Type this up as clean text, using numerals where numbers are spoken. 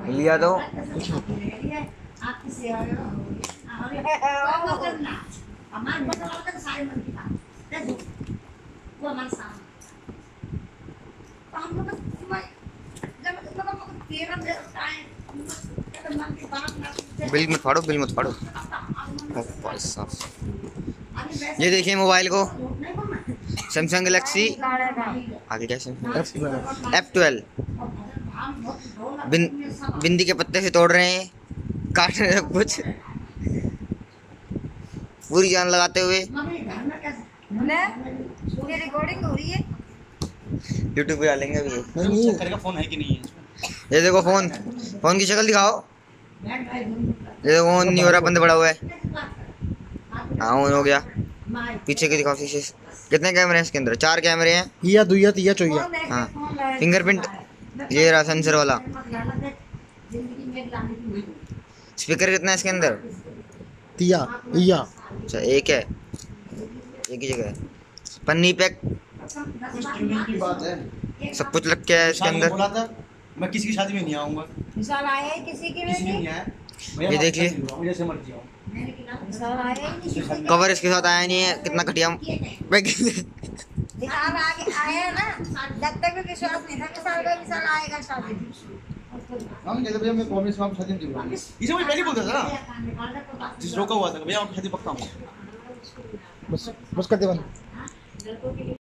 लिया तो बिल मत फाड़ो, बिल मत फाड़ो। भाई साहब, ये देखिए मोबाइल को, सैमसंग गैलेक्सी आगे क्या F12 बिंदी के पत्ते से तोड़ रहे हैं, काट रहे हैं कुछ पूरी जान लगाते हुए। रिकॉर्डिंग हो रही है, यूट्यूब पे डालेंगे अभी। नहीं फोन है कि नहीं है? ये देखो फोन, फोन की शक्ल दिखाओ। ये देखो ऑन नहीं हो रहा, बंद पड़ा हुआ है। हाँ ऑन हो गया। पीछे की दिखाओ शीशे। कितने कैमरे हैं इसके अंदर? 4 कैमरे हैं। या दुइया तिया चौया। हाँ फिंगरप्रिंट, ये रहा सेंसर वाला। स्पीकर कितना है इसके अंदर? तिया या। अच्छा एक है, एक ही जगह है। पन्नी पैक की बात है, सब कुछ लग के है इसके अंदर। बोला था मैं किसी की शादी में नहीं आऊंगा, विशाल आया है किसी की किसी की नहीं आया। ये देखिए जैसे मर्जी आओ। विशाल आया है किसी की। कवर इसके साथ आया नहीं है, कितना घटिया विशाल आगे आया ना, जब तक भी विश्वास नहीं था विशाल आएगा शादी में। हम कहते भैया मैं प्रॉमिस में आपको शादी में दिलवाऊंगा। इसे मैं पहले बोलता था ना, जिस रोका हुआ था भैया आपको शादी पक्का हूँ। बस कर दे बंद।